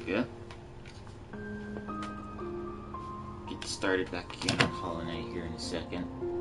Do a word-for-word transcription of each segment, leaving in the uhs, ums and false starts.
go. Get started back again on Hollow Knight here in a second.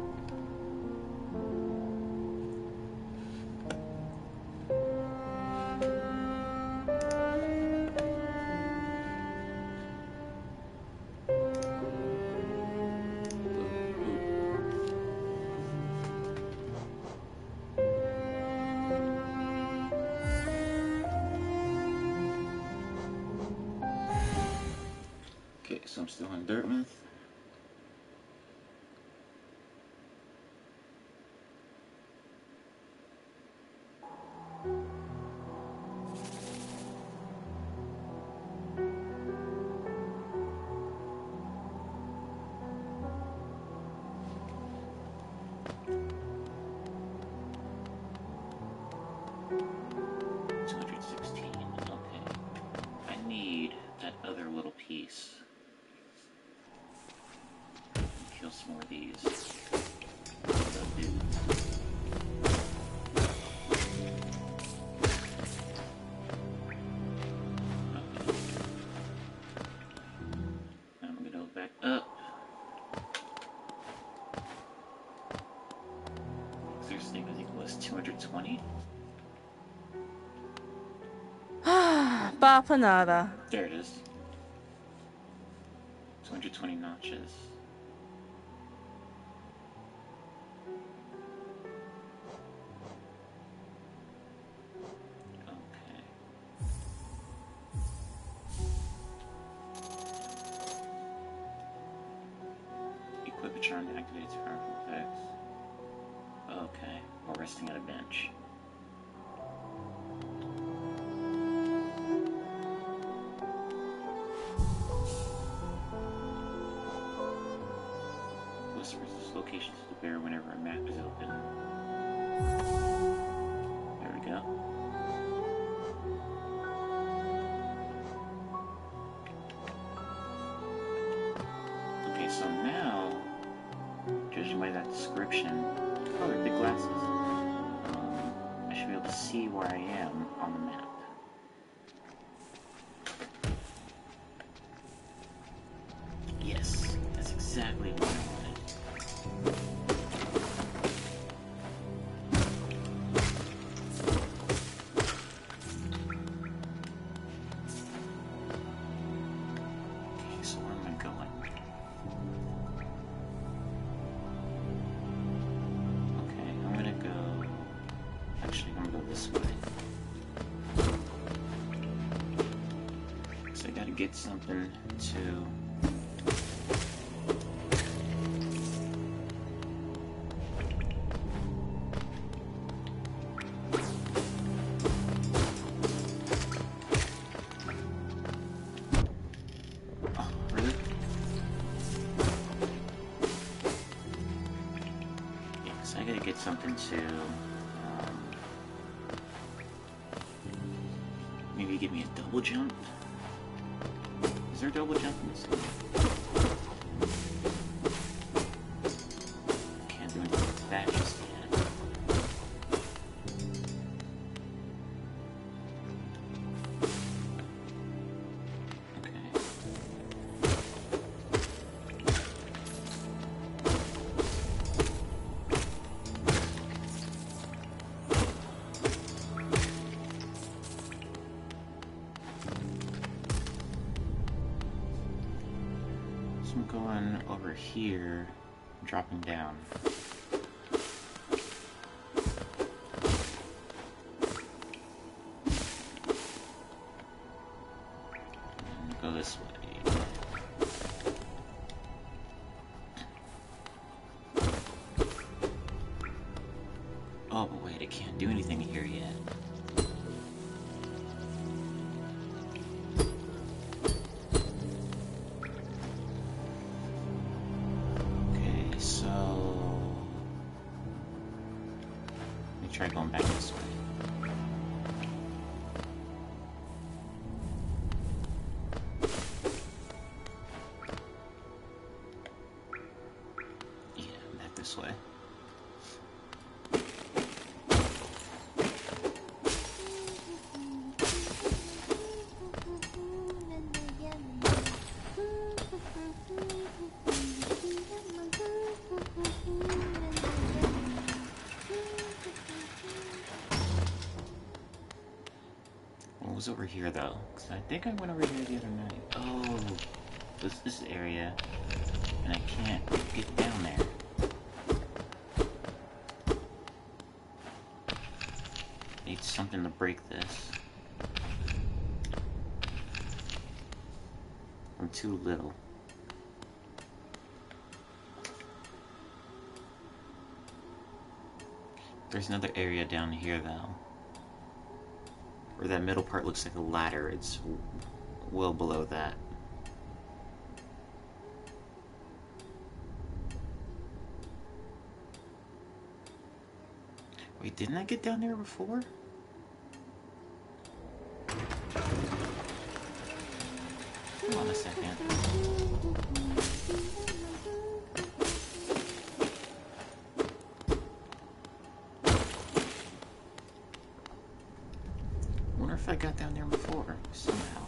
Okay, so I'm still on Dartmouth. two hundred sixteen, okay. I need that other little piece. Kill some more of these. That'll do. Okay. Now I'm gonna go back up. Seriously, I think it was two hundred twenty. Bapanada. There it is. two hundred twenty notches. Okay. Equip a charm that activates powerful effects. Okay, while resting on a bench. Whispers this location to the bear whenever a map is open. There we go. Okay, so now, judging by that description, oh, they're big glasses. Um, I should be able to see where I am on the map. Yes, that's exactly what I wanted. Okay, so where am I going? Okay, I'm gonna go... Actually, I'm gonna go this way. So I gotta get something to... Oh, really? Yeah, so I gotta get something to... Um, maybe give me a double jump? Is there a double jump in this game? Can't do anything with that just yet. Okay. So I'm going over here, dropping down. And go this way. Oh, but wait, I can't do anything here yet. Okay, so... Let me try going back this way. Yeah, back this way. was over here though, because I think I went over here the other night. Oh, this this area, and I can't get down there. Need something to break this. I'm too little. There's another area down here though, where that middle part looks like a ladder. It's well below that. Wait, didn't I get down there before? Hold on a second. I wonder if I got down there before, somehow.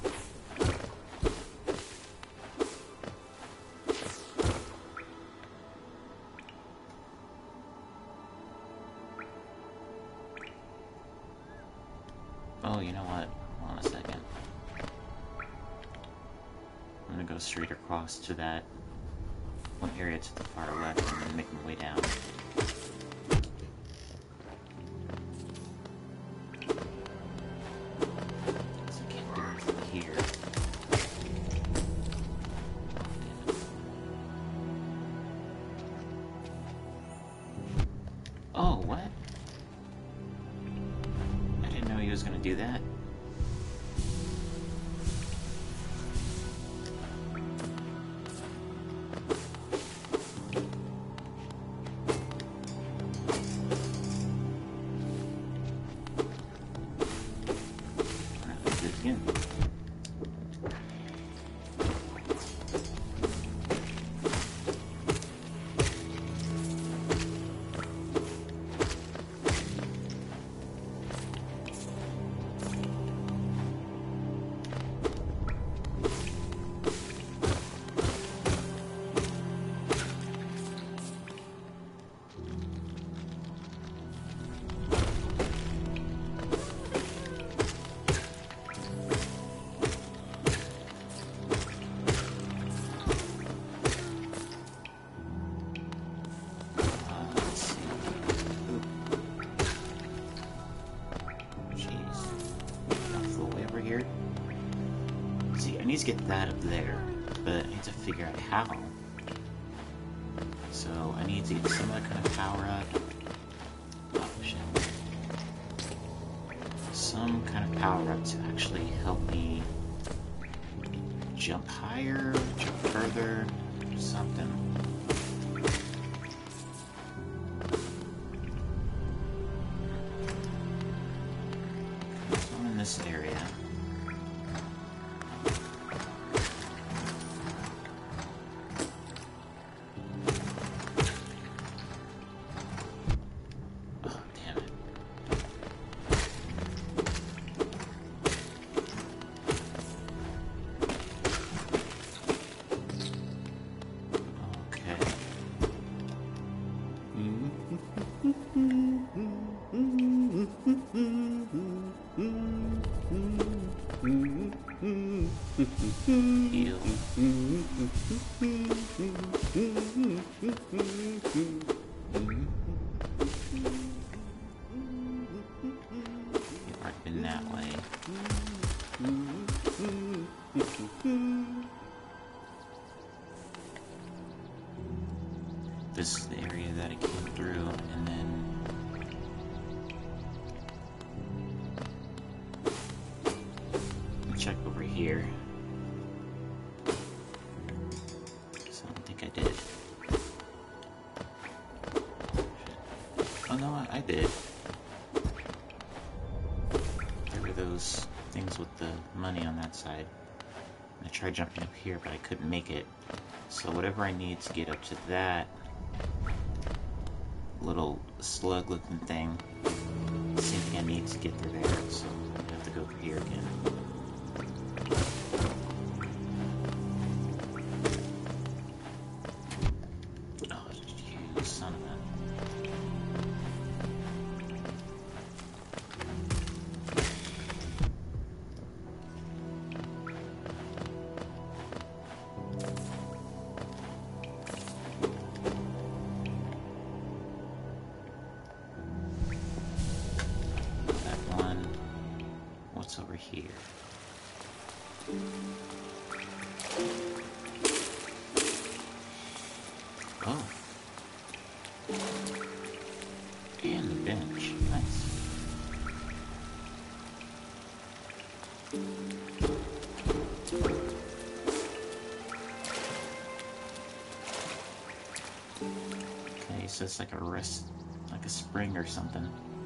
Oh, you know what? Hold on a second. I'm gonna go straight across to that one area to the far left and then make my way down. So I can't do anything here. Oh, what? I didn't know he was gonna do that. I need to get that up there, but I need to figure out how. So I need to get some of that kind of power up. Oh shit. Some kind of power up to actually help me jump higher, jump further, something. So I'm in this area. Heal. I've been that way. This is the area that it came through, and then check over here. So I don't think I did. Oh no, I, I did. There were those things with the money on that side. I tried jumping up here, but I couldn't make it. So whatever I need to get up to that little slug-looking thing, same thing I need to get through there. So I have to go through here again. what's over here? Oh. And the bench. Nice. Okay, so it's like a rest, like a spring or something.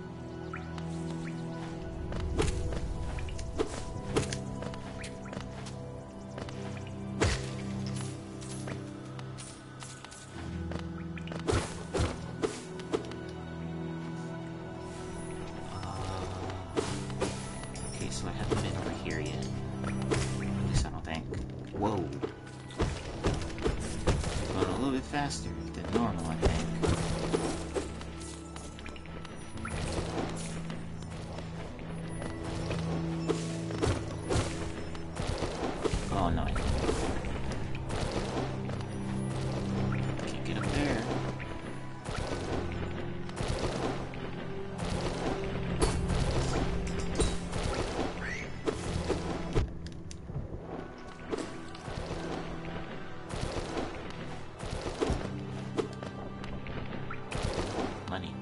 Faster than normal, I think. Oh no, I can't get up there. Money.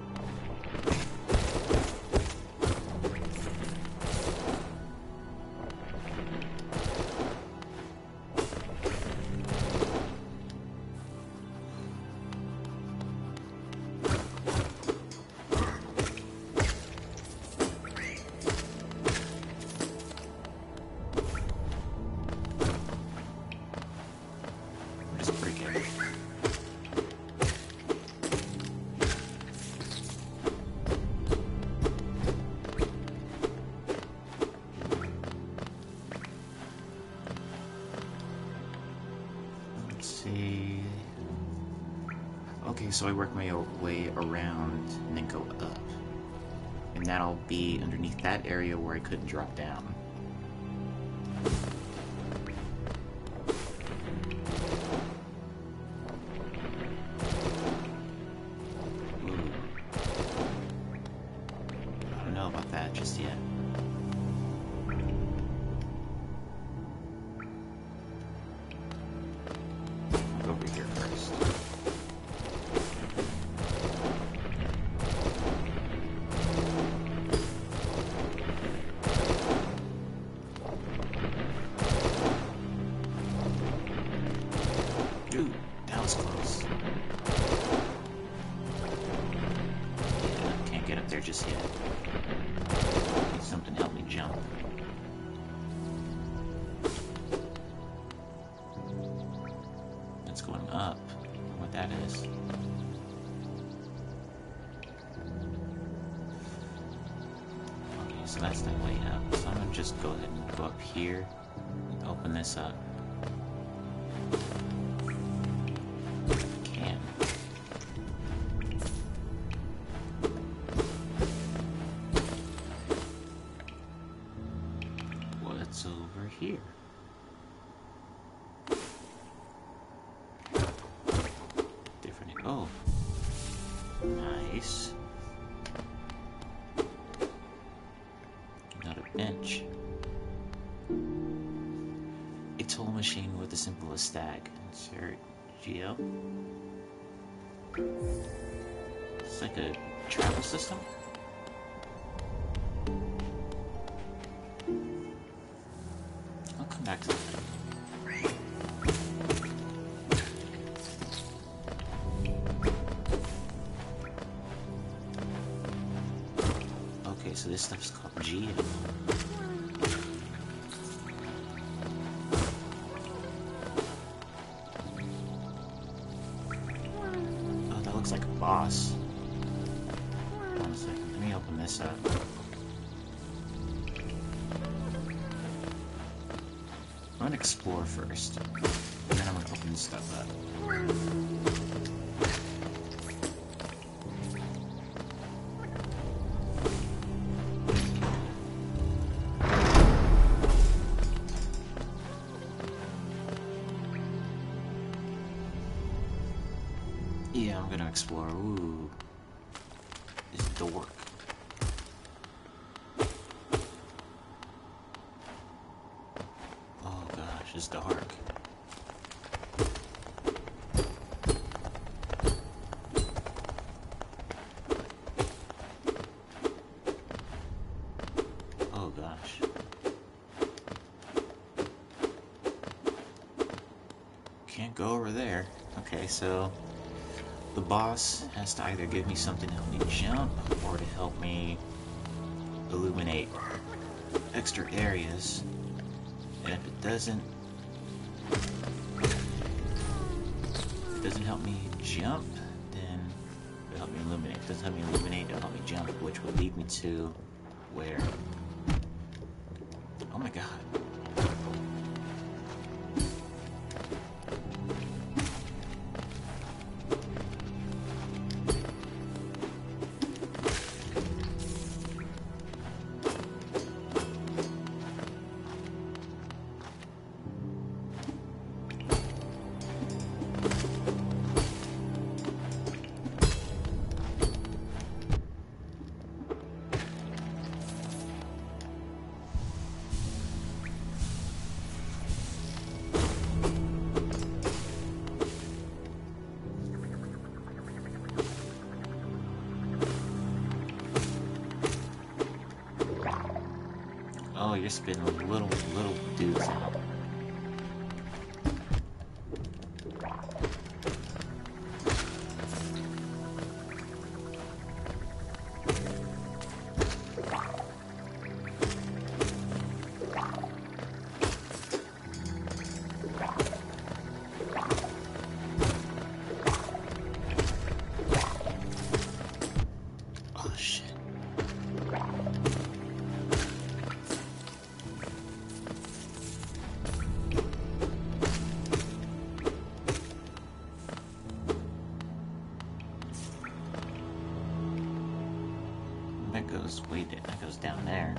Just break it. Okay, so I work my way around and then go up. And that'll be underneath that area where I couldn't drop down. Ooh. I don't know about that just yet. I'll go over here first. Dude, that was close. Yeah, can't get up there just yet. Need something to help me jump. That's going up. What that is. Okay, so that's the way up. So I'm gonna just go ahead and go up here and open this up. What's over here? Different. Oh, nice. Another bench. A toll machine with the simplest stack. Sergio. It's like a travel system. I'll come back to that. Okay, so this stuff's called Geo. Oh, that looks like a boss. One second, let me open this up. I'm gonna explore first, and then I'm gonna open this stuff up. Yeah, I'm gonna explore. Ooh, this dork. gosh, it's dark. Oh gosh. Can't go over there. Okay, so the boss has to either give me something to help me jump or to help me illuminate extra areas. And if it doesn't if it doesn't help me jump, then it'll help me illuminate. If it doesn't help me illuminate, it'll help me jump, which will lead me to where? Oh my god. Oh, you're spitting little, little dudes out. Oh, shit. That goes way down. That goes down there.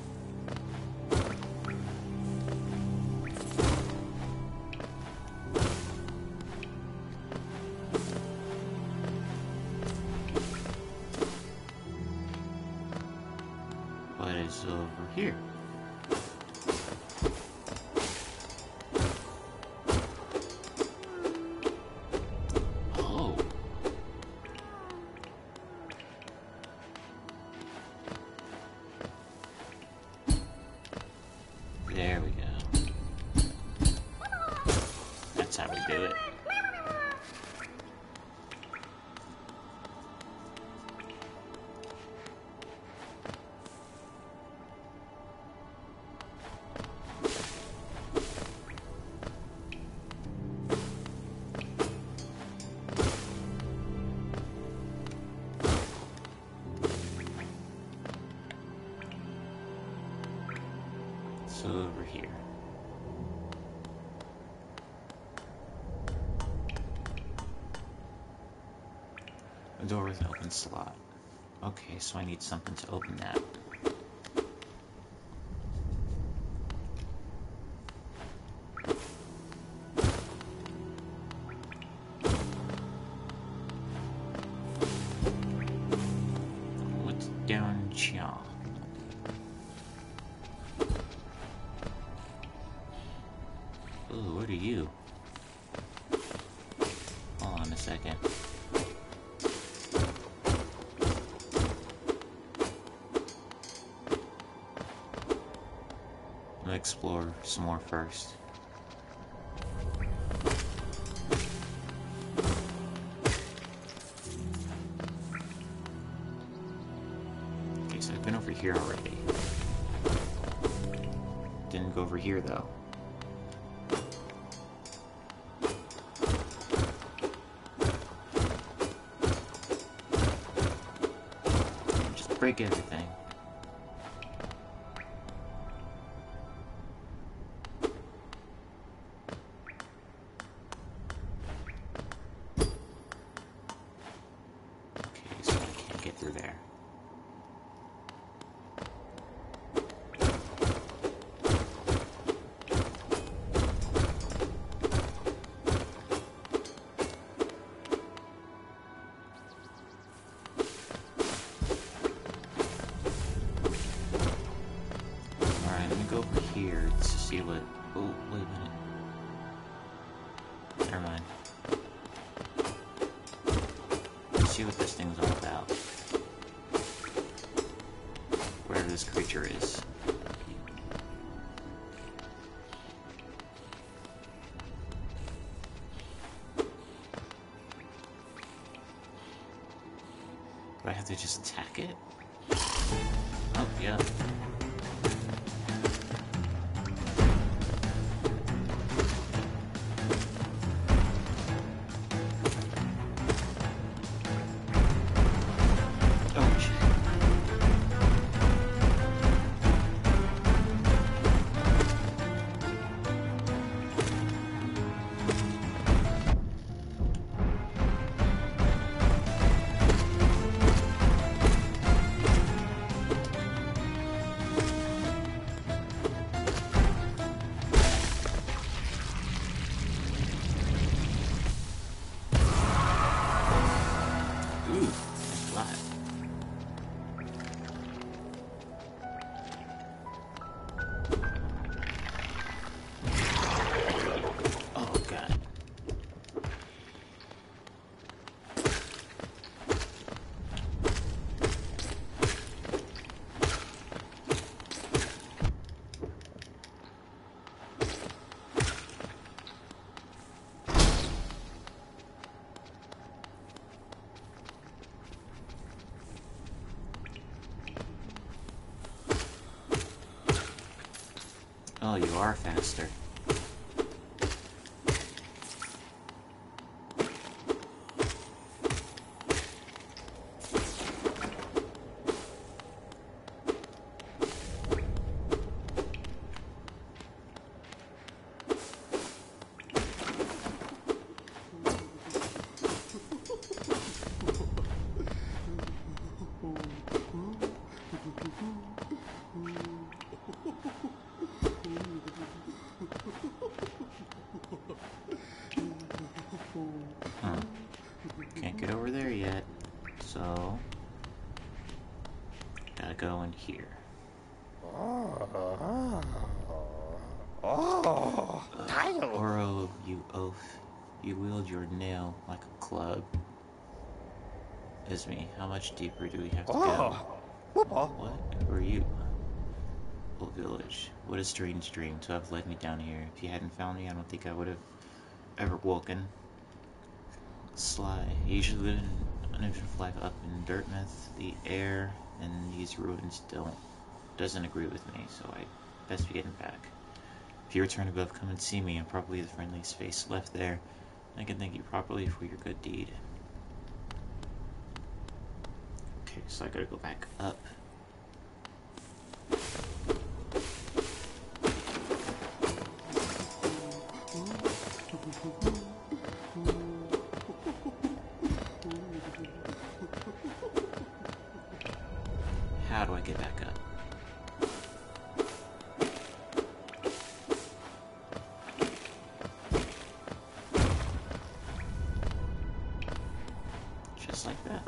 What is over here? Oh. There we go. That's how we do it. So over here. A door with an open slot. Okay, so I need something to open that. What's down here? Ooh, what are you? Hold on a second. Let's explore some more first. Okay, so I've been over here already. Didn't go over here though. Just break everything. Okay, so I can't get through there. Alright, let me go over here to see what... Oh, wait a minute. Never mind. Let's see what this thing's all about. Wherever this creature is. Do I have to just attack it? Oh, yeah. Oh, shit. Ooh, that's flat. Oh, God. Oh, you are faster. Huh. Can't get over there yet, so gotta go in here. Oh, Uh, Oro, you oaf. You wield your nail like a club. Ismi, how much deeper do we have to go? What? Who are you? Old village. What a strange dream to have led me down here. If you hadn't found me, I don't think I would have ever woken. Sly. I usually live in an infant flag up in Dirtmouth. The air in these ruins don't doesn't agree with me, so I best be getting back. If you return above, come and see me. I'm probably the friendliest face left there. I can thank you properly for your good deed. Okay, so I gotta go back up. How do I get back up? Just like that.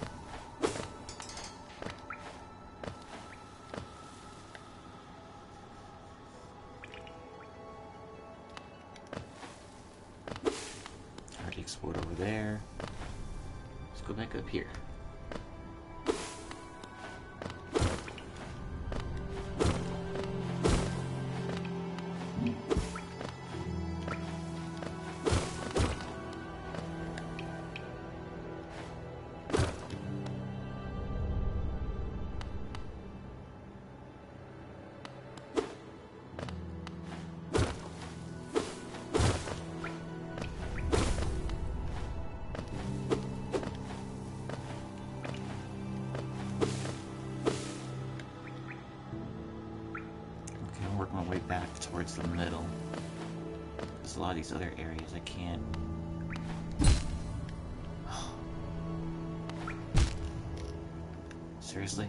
Already explored over there. Let's go back up here. Work my way back towards the middle. There's a lot of these other areas I can't. Seriously?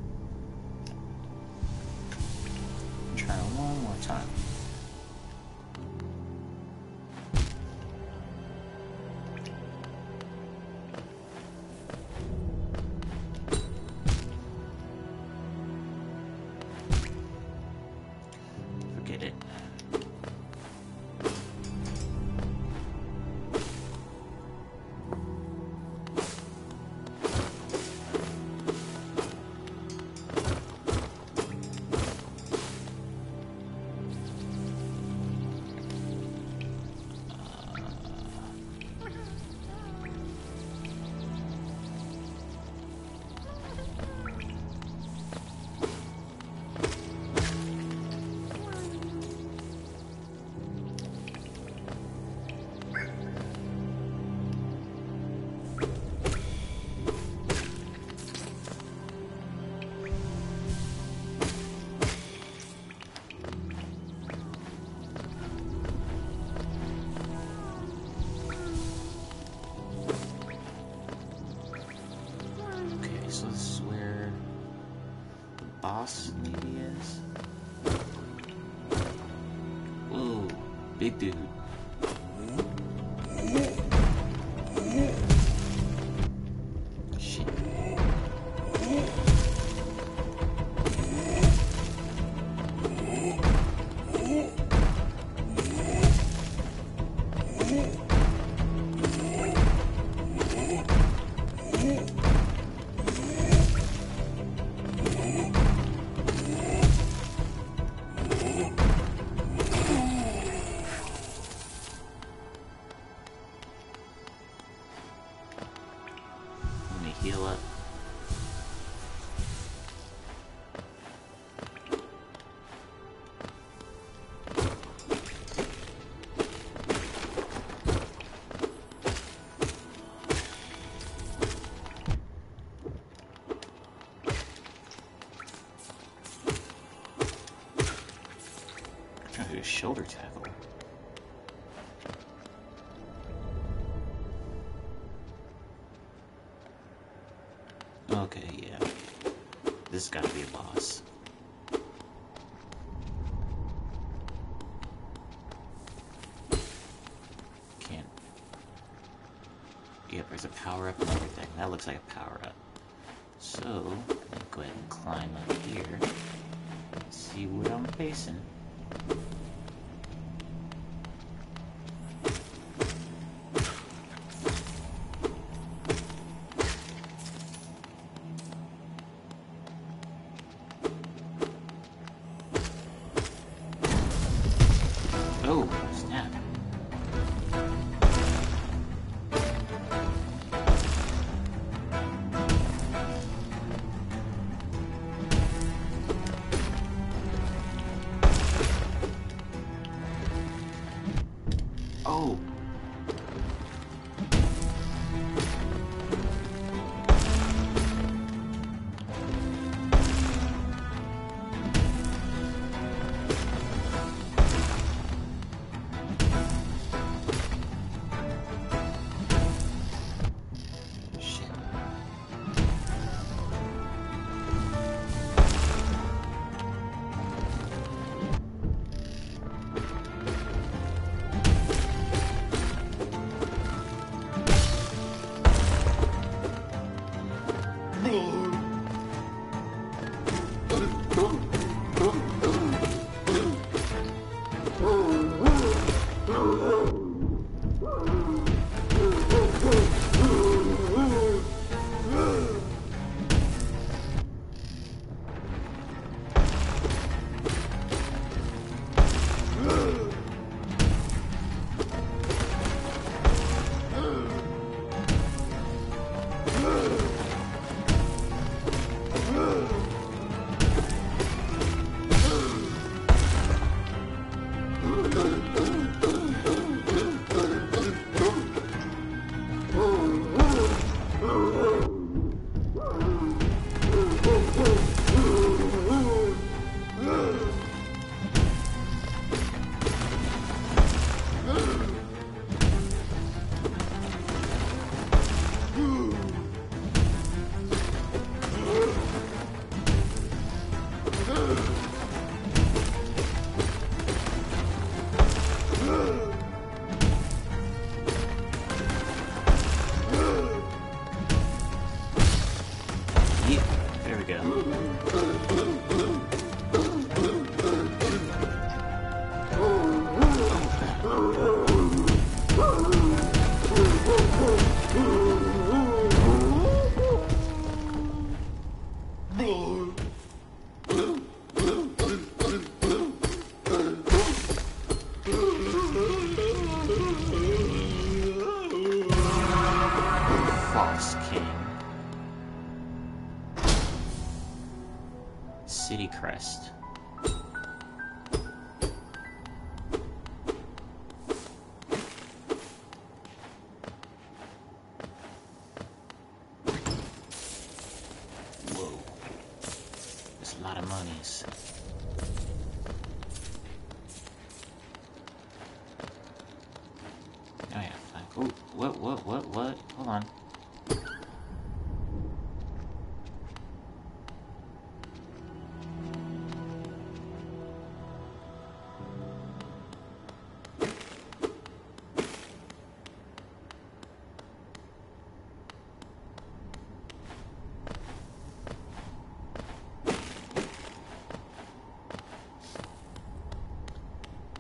I'm trying one more time. Forget it. big dude. Shit. Heal up. I'm trying to do a shoulder tackle. Okay, yeah. This has got to be a boss. Can't. Yep, there's a power up and everything. That looks like a power up. So, let me go ahead and climb up here. See what I'm facing. Oh, snap. Oh. False King. City Crest. Whoa. There's a lot of monies. Oh yeah, fine. Oh, what, what, what, what? Hold on.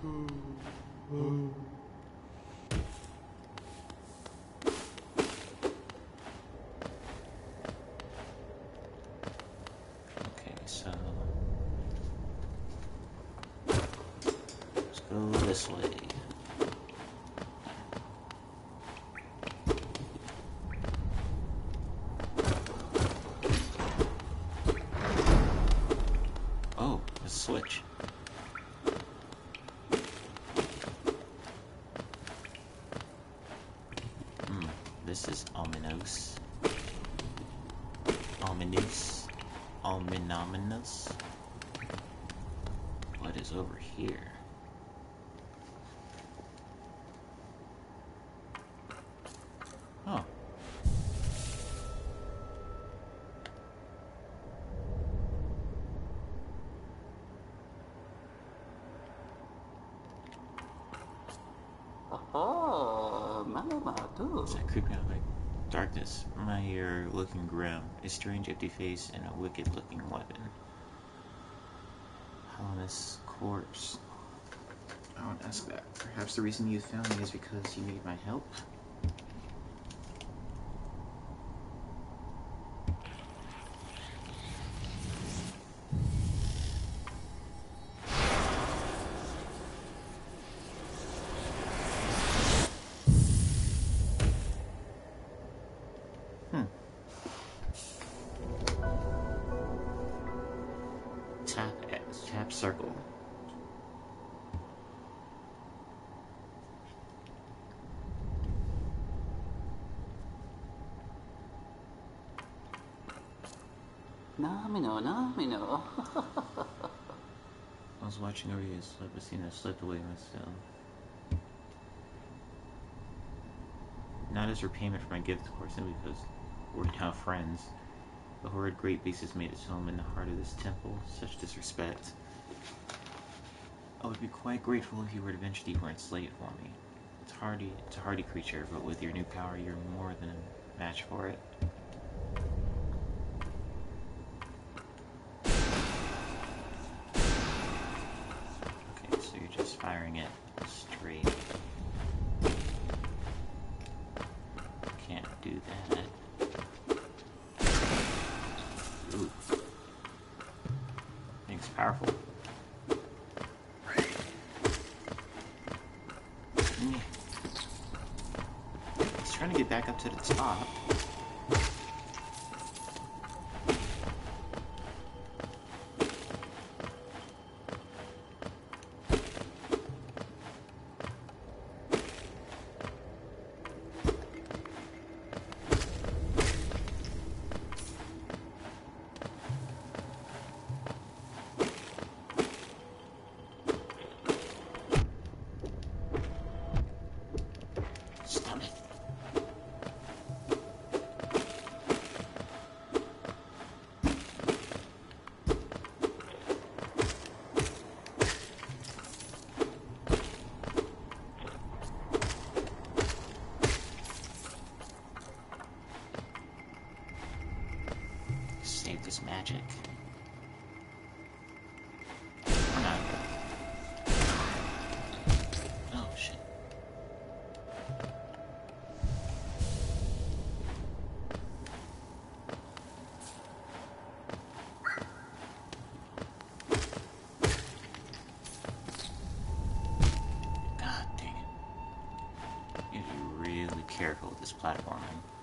Okay, so let's go this way. Oh, a switch. Hmm, this is ominous. Ominous. Ominominous. What is over here? Oh. Oh, mama, too. Is that creeping out like darkness? My ear looking grim, a strange empty face, and a wicked looking weapon. Hollis corpse. I won't ask that. Perhaps the reason you found me is because you need my help? Hmm. Tap X. Tap circle. Namino, namino. I was watching over you slip, but seen I slipped away myself. Not as repayment for my gift, of course, simply because we're now friends. The horrid great beast has made its home in the heart of this temple. Such disrespect. I would be quite grateful if you would eventually weren't slave for me. It's hardy, it's a hardy creature, but with your new power, you're more than a match for it. Okay, so you're just firing it straight. Can't do that. Ooh. Thing's powerful. He's trying to get back up to the top. Save this magic. Or not. Oh, shit. God dang it. You have to be really careful with this platforming.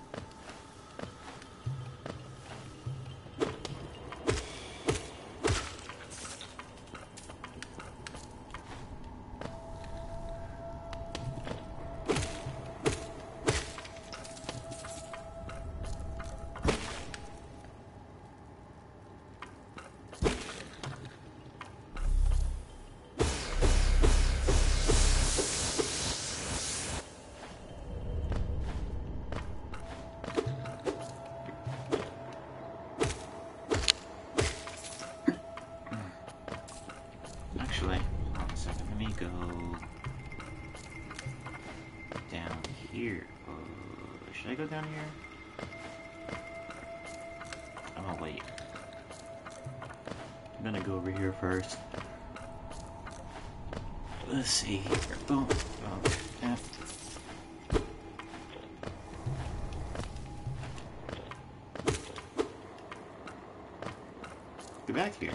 Actually, hold on a second. Let me go down here. Uh, should I go down here? I'm gonna wait. I'm gonna go over here first. Uh, Let's see here. Boom. Oh, yeah. Get back here.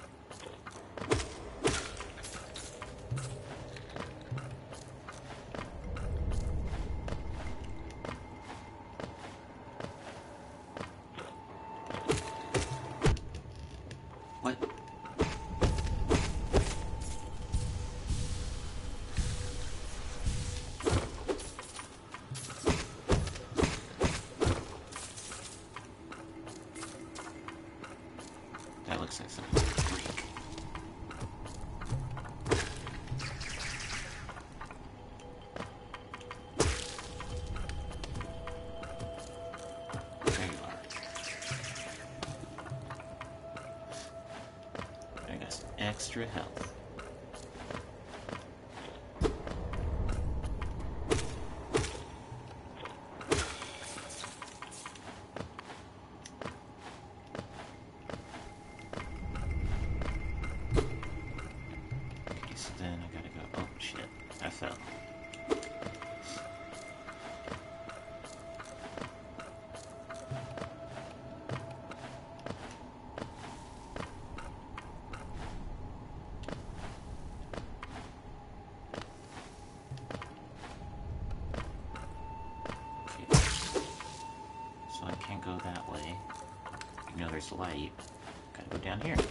What? That looks like something to break. There you are. I got some extra health. Okay, so then I gotta go. Oh shit, I fell. Okay. So I can't go that way. You know there's light. Gotta go down here.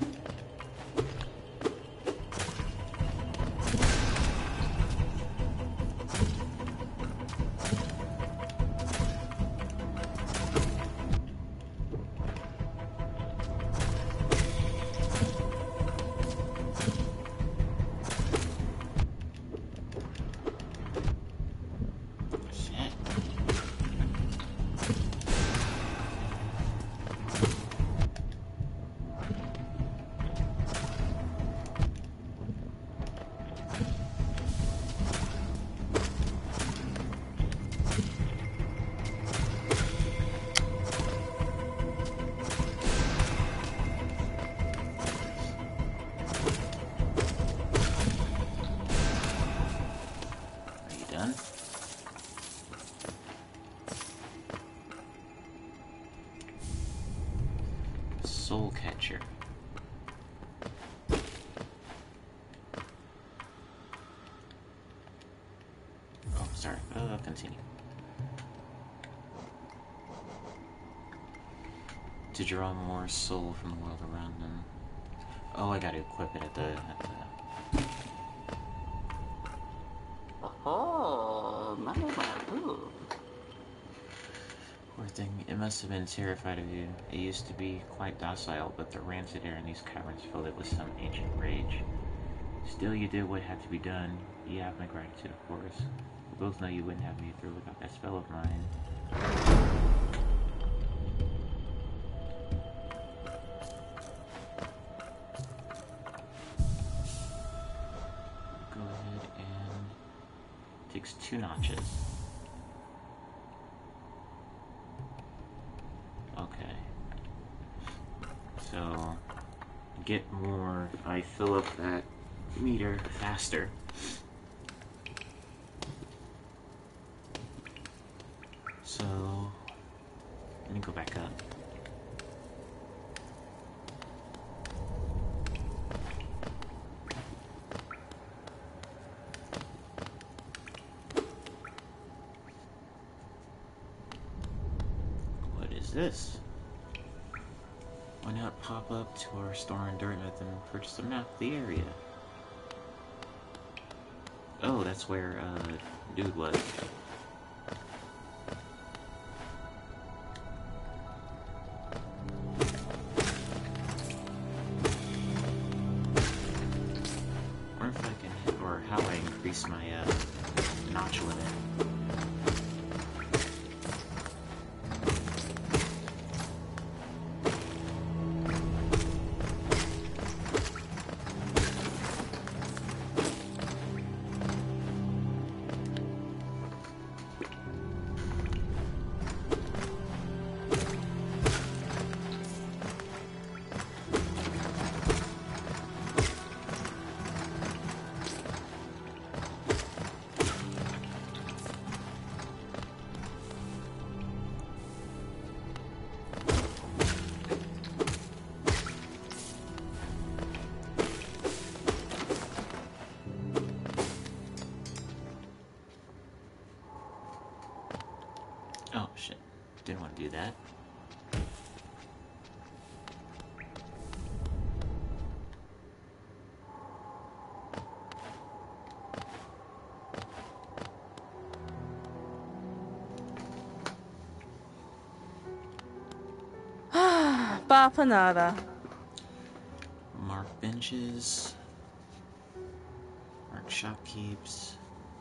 Shit. Are you done? Soul Catcher. Oh, sorry. Uh, continue. To draw more soul from the world around them. Oh, I gotta equip it at the... At the... Oh, Mama. Poor thing, it must have been terrified of you. It used to be quite docile, but the rancid air in these caverns filled it with some ancient rage. Still, you did what had to be done. You have my gratitude, of course. We both know you wouldn't have me through without that spell of mine. Go ahead and... takes two notches. Okay. So, get more, I fill up that meter faster. So, let me go back up. What is this? Why not pop up to our store in Dartmouth and purchase a map of the area? Oh, that's where, uh, dude was. Or if I can, or how I increase my, uh, notch limit. Didn't want to do that. Bapanada. Mark benches. Mark shopkeeps.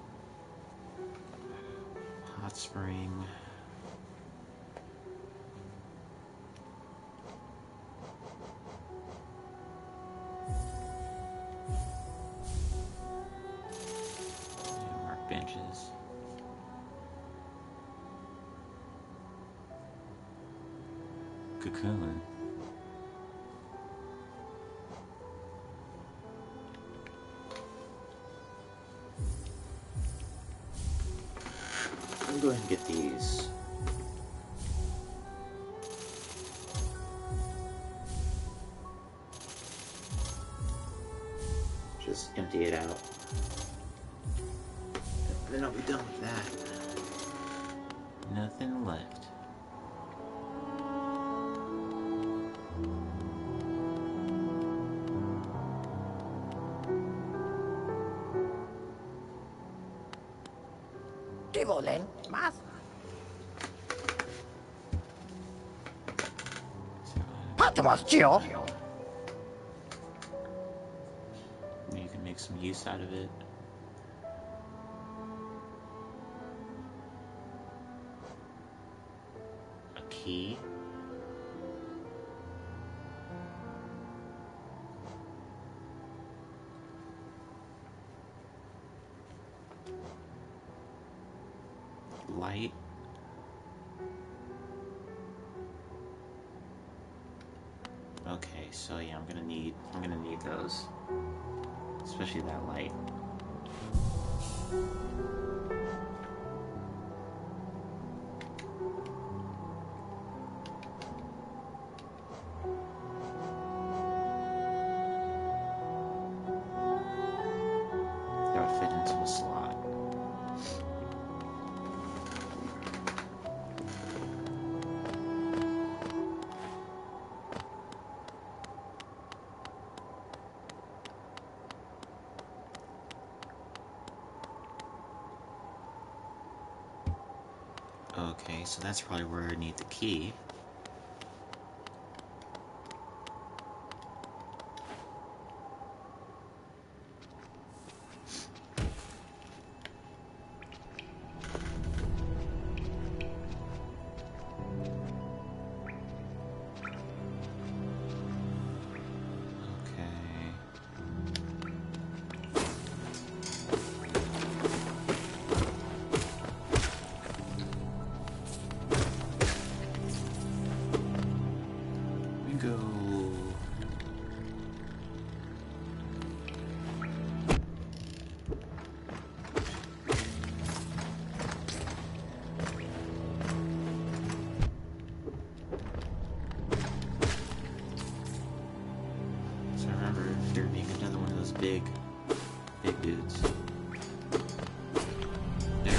Hot spring. Yeah, mark benches. Cocoon. I'll go ahead and get these. Just empty it out. Then I'll be done with that. Nothing left. ¿Qué volen? ¿Más? Patmos, Gio! You can make some use out of it. A key. Light. Okay, so yeah, I'm gonna need I'm gonna need those. Especially that light. That would fit into a slot. Okay, so that's probably where I need the key. Go. So remember, there being another one of those big, big dudes. There.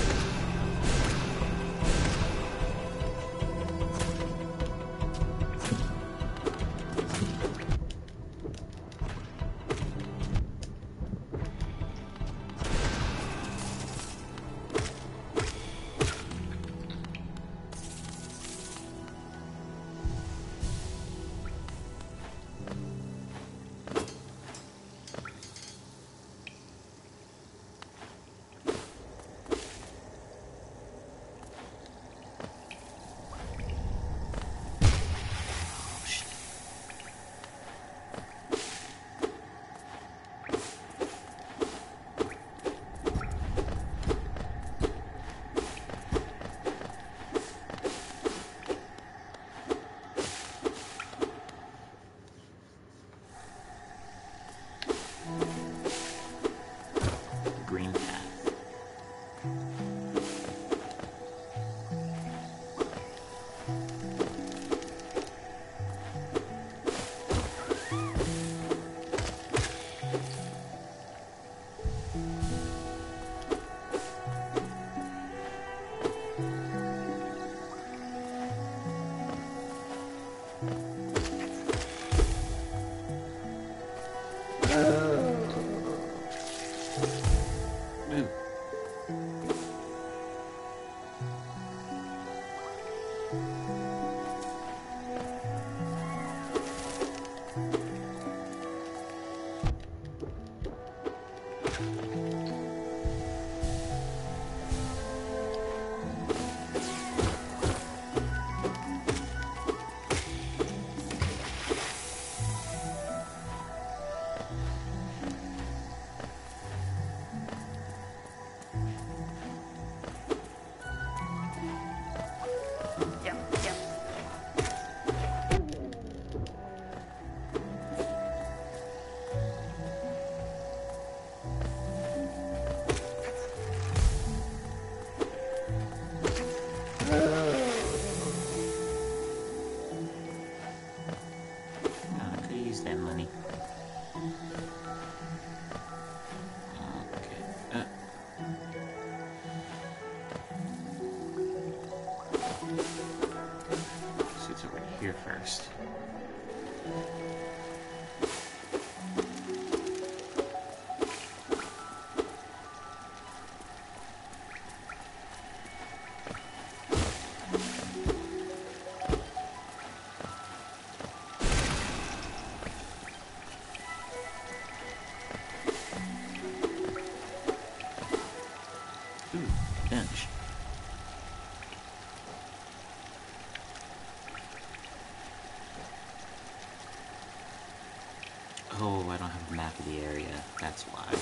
Here first. Ooh, bench. Oh, I don't have a map of the area. That's why.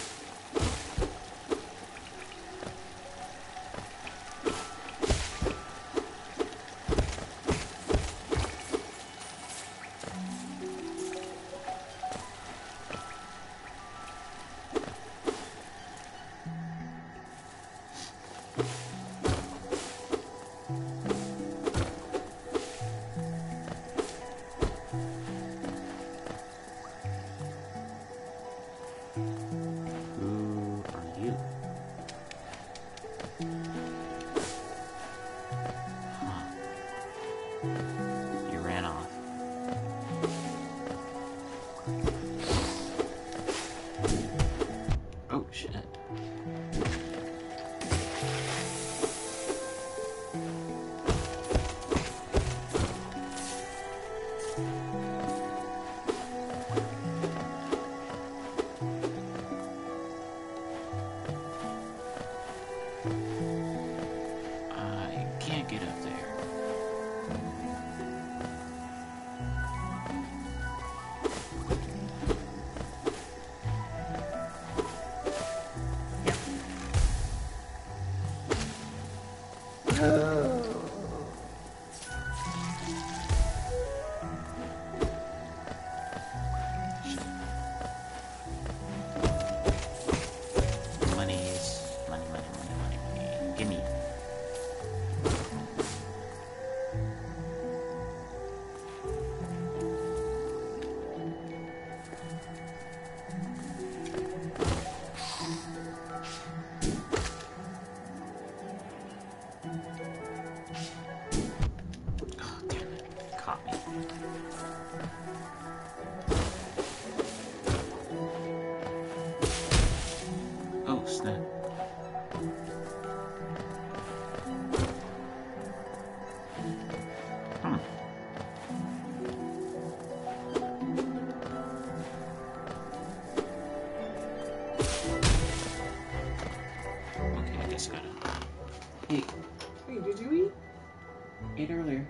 Ate earlier.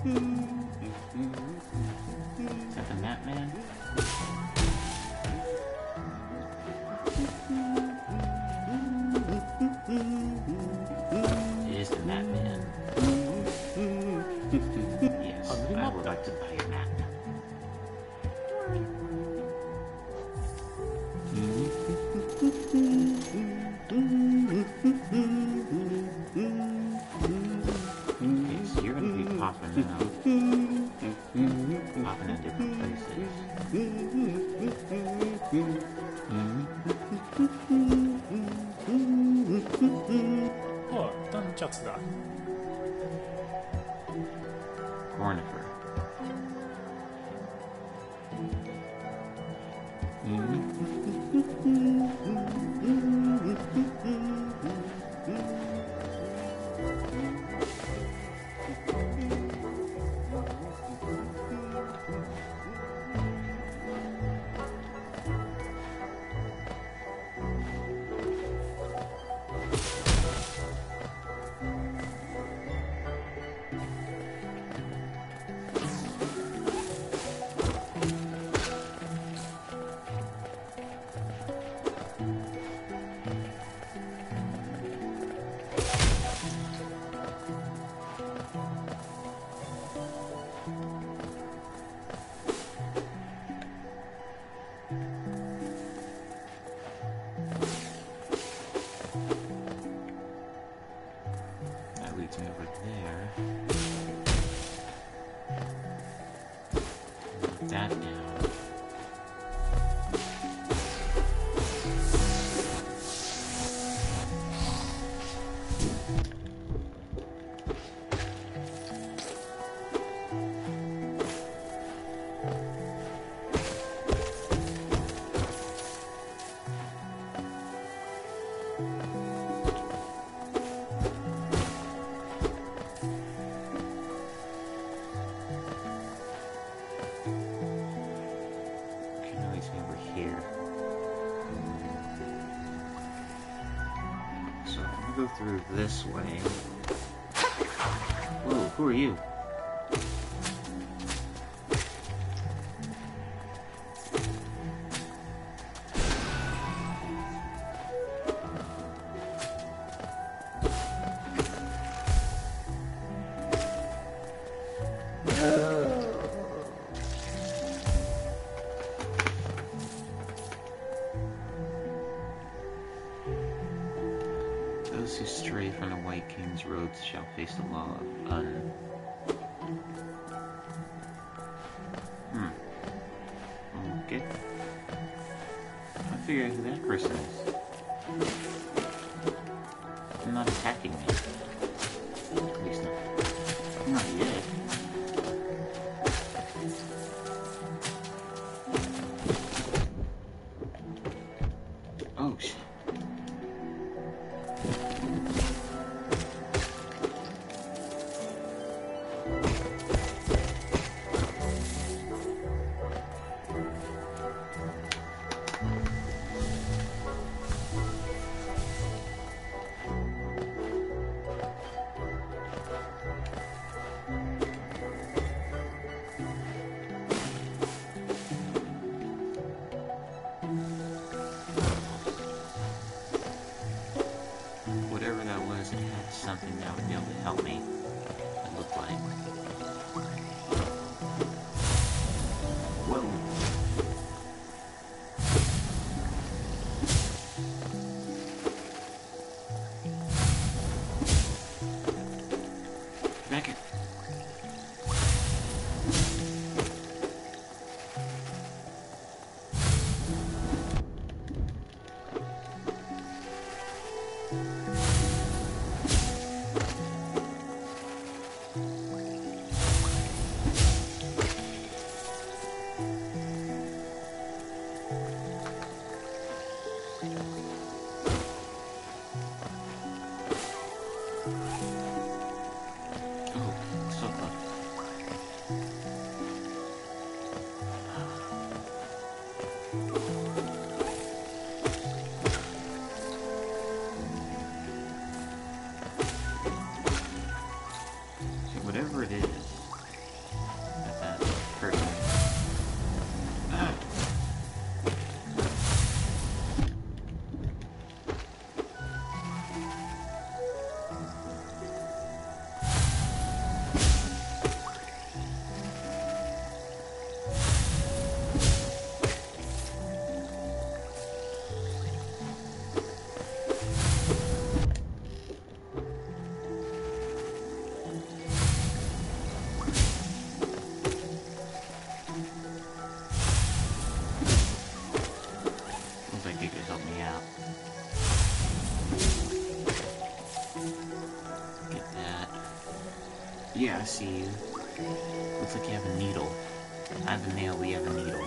Is that the map man? It is the map man. Yes, I would like to buy a map. Okay, so you're gonna be popping out. Popping in different places. Oh, ダンチャツだ。 Cornifer. That leads me over there. Put that down. Okay, now leads me over here. So I'm gonna go through this way. Whoa, who are you? Those who stray from the White King's roads shall face the law of Un. Hmm. Okay. I figure out who that person is. They're not attacking me. At least not. Not yet. Oh shit. Whatever that was, it had something that would be able to help me. It looked like. Whoa. Back here. Oh, so close. See, whatever it is, Yeah, I see you. Looks like you have a needle. I have a nail, we have a needle.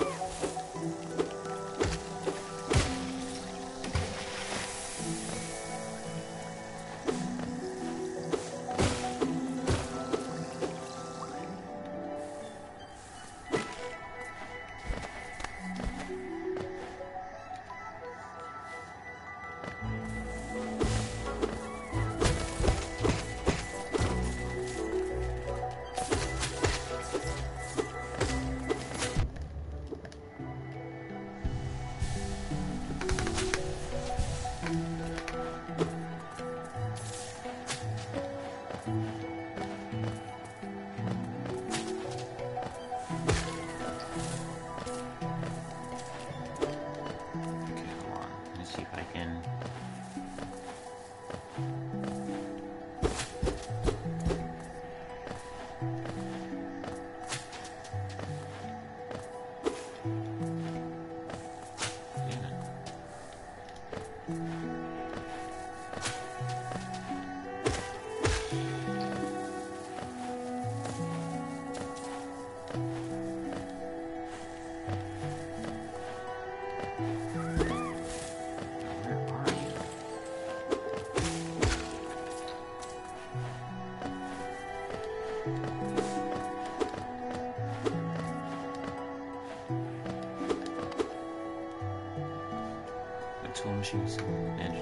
Tool machines engine.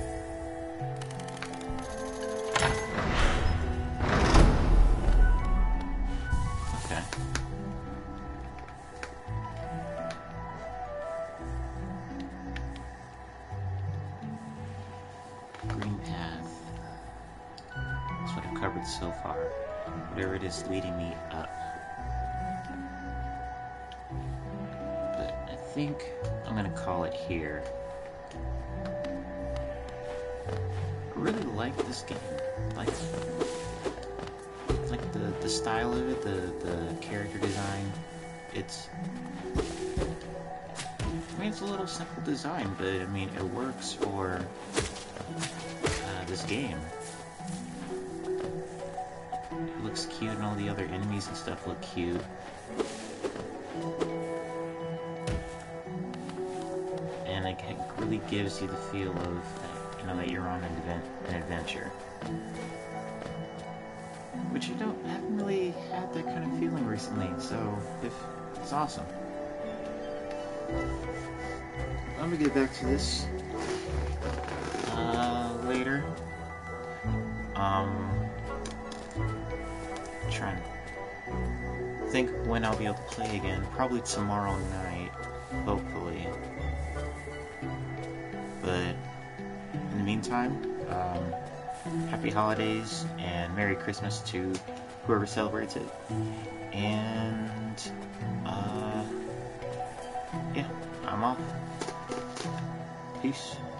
Okay. Green path. That's what I've covered so far. Whatever it is leading me up. But I think I'm gonna call it here. I really like this game. Like, like the the style of it, the the character design. It's, I mean, it's a little simple design, but I mean, it works for uh, this game. It looks cute, and all the other enemies and stuff look cute. And it really gives you the feel of, you know, that you're on an, event, an adventure. Which you don't, I haven't really had that kind of feeling recently, so if, it's awesome. Let me get back to this uh, later. Um, trying to think when I'll be able to play again. Probably tomorrow night, hopefully. But in the meantime, um, happy holidays and Merry Christmas to whoever celebrates it. And, uh, yeah, I'm off. Peace.